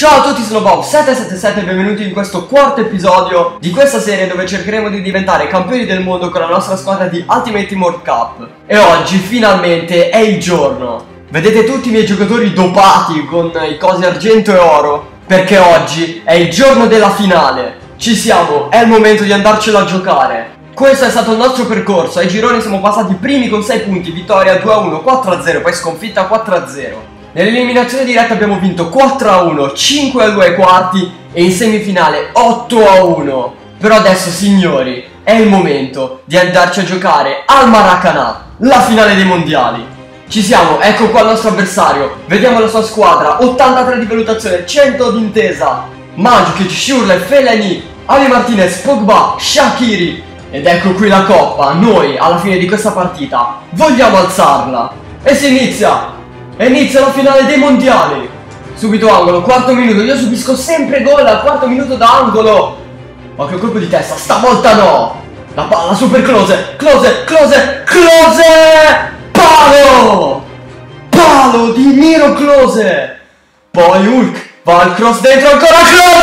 Ciao a tutti, sono Bob777 e benvenuti in questo quarto episodio di questa serie dove cercheremo di diventare campioni del mondo con la nostra squadra di Ultimate Team World Cup. E oggi finalmente è il giorno. Vedete tutti i miei giocatori dopati con i cosi argento e oro? Perché oggi è il giorno della finale. Ci siamo, è il momento di andarcela a giocare. Questo è stato il nostro percorso, ai gironi siamo passati primi con 6 punti, vittoria 2-1, 4-0, poi sconfitta 4-0. Nell'eliminazione diretta abbiamo vinto 4-1, 5-2 ai quarti e in semifinale 8-1. Però adesso, signori, è il momento di andarci a giocare al Maracanã, la finale dei mondiali. Ci siamo, ecco qua il nostro avversario, vediamo la sua squadra, 83 di valutazione, 100 di intesa. Mandžukić, Schürrle, Fellaini, Ali Martinez, Pogba, Shaqiri. Ed ecco qui la coppa, noi alla fine di questa partita vogliamo alzarla. E si inizia! Inizia la finale dei mondiali. Subito angolo, quarto minuto, io subisco sempre gol al quarto minuto da angolo. Ma che colpo di testa, stavolta no. La palla super close, close. Palo! Palo di Miro Klose. Poi Hulk, va al cross dentro, ancora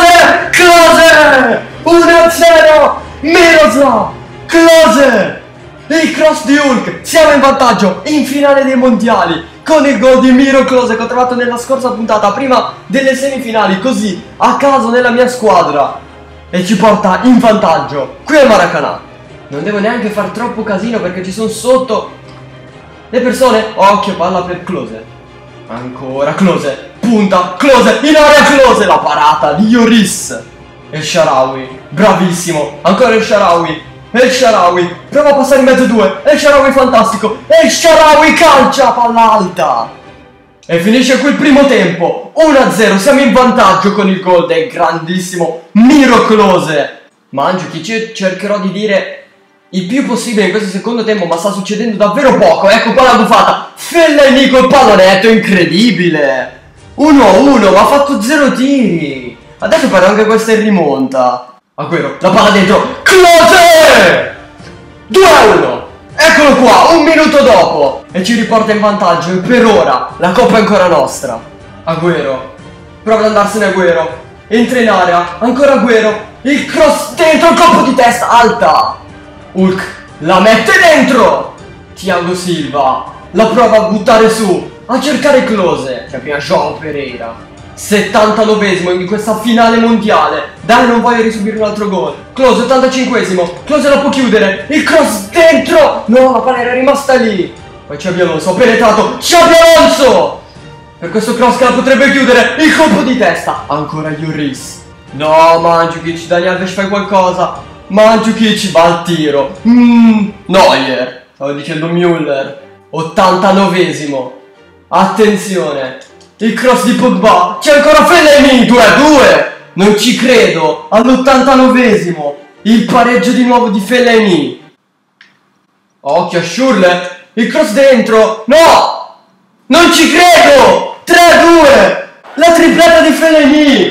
Klose! 1-0, Miroslav Klose. Il cross di Hulk, siamo in vantaggio in finale dei mondiali con il gol di Miro Klose che ho trovato nella scorsa puntata prima delle semifinali, così a caso nella mia squadra, e ci porta in vantaggio qui al Maracanã. Non devo neanche far troppo casino perché ci sono sotto le persone. Occhio, palla per Klose, ancora Klose, punta Klose, in area Klose, la parata di Lloris. El Shaarawy, bravissimo, ancora El Shaarawy. El Shaarawy, prova a passare in mezzo due. El Shaarawy fantastico. El Shaarawy calcia, palla alta. E finisce qui il primo tempo, 1-0, siamo in vantaggio con il gol del grandissimo Miro Klose. Mandžukić, cercherò di dire il più possibile in questo secondo tempo, ma sta succedendo davvero poco. Ecco qua la buffata, Fellaini col pallonetto, incredibile. 1-1, ma ha fatto 0 tiri. Adesso però anche questa è rimonta. Agüero, la palla dentro, Klose! 2-1, eccolo qua, un minuto dopo. E ci riporta in vantaggio e per ora la coppa è ancora nostra. Agüero, prova ad andarsene Agüero, entra in area, ancora Agüero, il cross dentro, il colpo di testa, alta. Hulk, la mette dentro. Thiago Silva, la prova a buttare su, a cercare Klose, cioè prima João Pereira. 79esimo in questa finale mondiale. Dai, non voglio risubire un altro gol. Klose, 85esimo, Klose la può chiudere, il cross dentro. No, la palla era rimasta lì. Poi Xabi Alonso, ha penetrato, Xabi Alonso per questo cross che la potrebbe chiudere, il colpo di testa, ancora Lloris. No, Mandžukić, Dani Alves, fai qualcosa. Mandžukić va al tiro. Neuer, stavo dicendo Müller. 89esimo, attenzione, il cross di Pogba, c'è ancora Fellaini, 2-2, non ci credo, all'89esimo, il pareggio di nuovo di Fellaini. Occhio a Schürrle, il cross dentro, no, non ci credo, 3-2, la tripletta di Fellaini.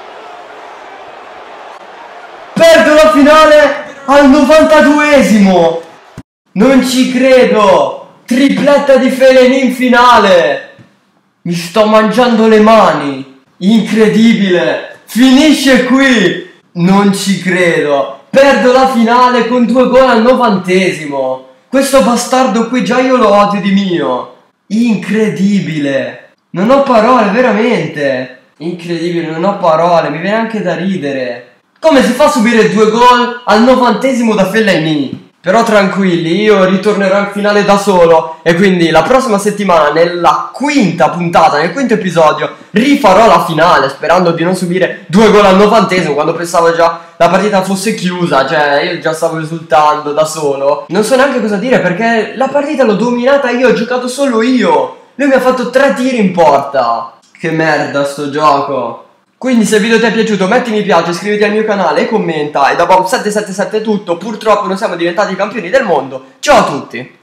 Perdo la finale al 92esimo, non ci credo, tripletta di Fellaini in finale. Mi sto mangiando le mani, incredibile, finisce qui, non ci credo, perdo la finale con 2 gol al 90esimo, questo bastardo qui già io lo odio di mio, incredibile, non ho parole, veramente, incredibile, non ho parole, mi viene anche da ridere, come si fa a subire 2 gol al 90esimo da Fellaini? Però tranquilli, io ritornerò in finale da solo e quindi la prossima settimana, nella quinta puntata, nel quinto episodio, rifarò la finale sperando di non subire 2 gol al 90esimo quando pensavo già la partita fosse chiusa, cioè io già stavo esultando da solo. Non so neanche cosa dire perché la partita l'ho dominata io, ho giocato solo io. Lui mi ha fatto 3 tiri in porta. Che merda sto gioco. Quindi se il video ti è piaciuto metti mi piace, iscriviti al mio canale e commenta. E da Bob777 è tutto, purtroppo non siamo diventati campioni del mondo. Ciao a tutti!